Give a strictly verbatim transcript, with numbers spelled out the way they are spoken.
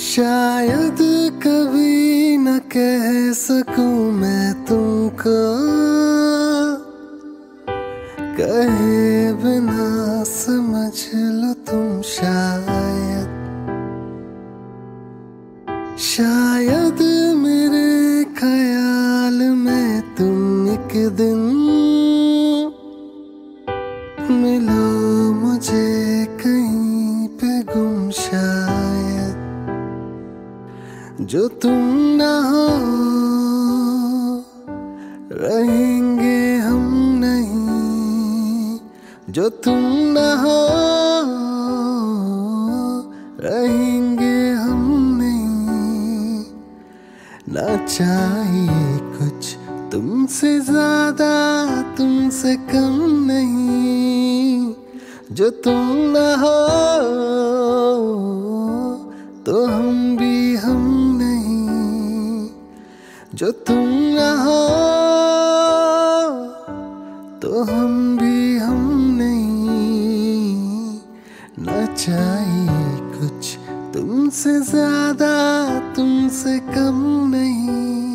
शायद कभी न कह सकूं मैं तुमको, कहे बिना समझ लो तुम शायद। शायद मेरे ख्याल में तुम एक दिन मिलो मुझे कहीं पे गुम शायद। जो तुम ना हो रहेंगे हम नहीं, जो तुम ना हो रहेंगे हम नहीं। ना चाहिए कुछ तुमसे ज्यादा तुमसे कम नहीं। जो तुम ना हो तो हम भी हम नहीं। जो तुम ना हो तो हम भी हम नहीं। ना चाहिए कुछ तुमसे ज्यादा तुमसे कम नहीं।